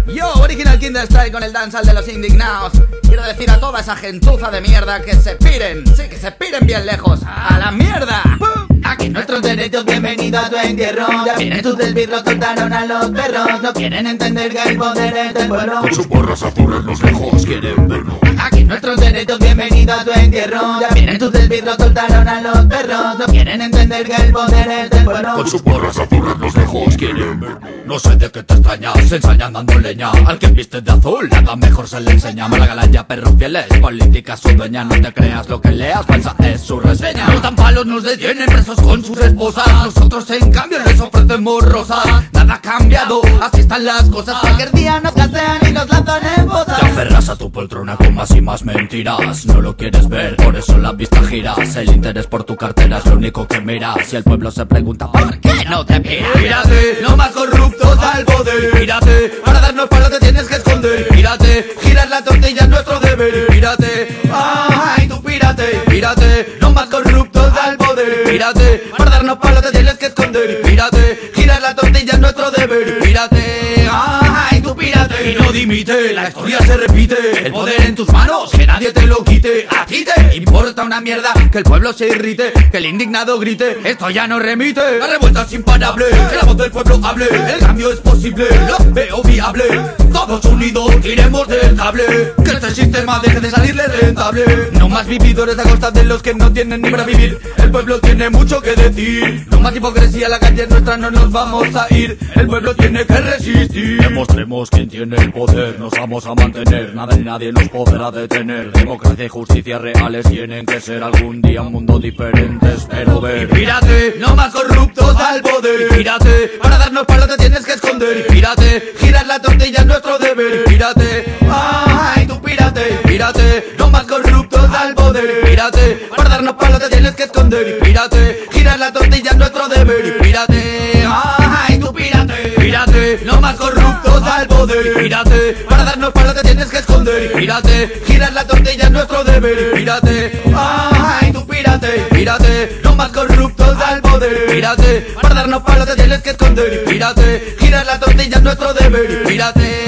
Yo, Original King Style con el dancehall de los indignados. Quiero decir a toda esa gentuza de mierda que se piren, sí, que se piren bien lejos, a la mierda. Aquí nuestros derechos, bienvenido a tu entierro. Ya vienen tus desvirros, soltaron a los perros. No quieren entender que el poder es del pueblo. Con sus porras azules los lejos quieren vernos. Aquí nuestros derechos, bienvenido a tu entierro. Ya vienen tus desvirros, soltaron a los perros. No quieren entender que el poder es del pueblo. Con sus porras azules los lejos quieren vernos. No sé de qué te extrañas, se ensañan dando leña. Al que viste de azul, nada mejor se le enseña. Mala galaya, perros fieles, política su dueña. No te creas lo que leas, falsa es su reseña. Nos dan palos, nos detienen presos con sus esposas. Nosotros en cambio les ofrecemos rosas. Nada ha cambiado, así están las cosas. Cualquier día nos casean y nos lanzan en fosas. Te aferras a tu poltrona con más y más mentiras. No lo quieres ver, por eso la vista giras. El interés por tu cartera es lo único que miras. Si el pueblo se pregunta ¿por qué no te miras? Mírate, no más corruptos al poder. Mírate, para darnos palos te tienes que esconder. Mírate, girar la tortilla es nuestro deber. Mírate, ay tú pírate. Mírate, no más corruptos al poder. Mírate, para darnos palos te tienes que esconder. Mírate, girar la tortilla es nuestro deber. Mírate, ay tú pírate. Y no dimite, la historia se repite. El poder en tus manos, que nadie te lo quite. A ti te importa una mierda que el pueblo se irrite, que el indignado grite, esto ya no remite. La revuelta es imparable, que la voz del pueblo hable. El cambio es posible, lo veo viable. Todos unidos iremos del cable, que este sistema deje de salirle rentable. No más vividores a costa de los que no tienen ni para vivir. El pueblo tiene mucho que decir. No más hipocresía, la calle es nuestra, no nos vamos a ir. El pueblo tiene que resistir. Demostremos quién tiene el poder, nos vamos a mantener. Nada ni nadie nos podrá detener. Democracia y justicia reales tienen que ser algún día un mundo diferente, espero ver. Mírate, no más corruptos al poder. Mírate, para darnos palos te tienes que esconder. Mírate, girar la tortilla es nuestro deber. Mírate, ay tú pírate. Mírate, no más corruptos al poder. Mírate, para darnos palos te tienes que esconder. Mírate, girar la tortilla es nuestro deber. Mírate, ay tú pírate. Mírate, no más corruptos al poder. Mírate, para darnos palos te tienes que esconder. Mírate, girar la tortilla es nuestro deber. Mírate, ay tú pírate. Mírate, no más corruptos al poder. Mírate, para darnos palos te tienes que esconder. Mírate, girar la tortilla es nuestro deber. Mírate.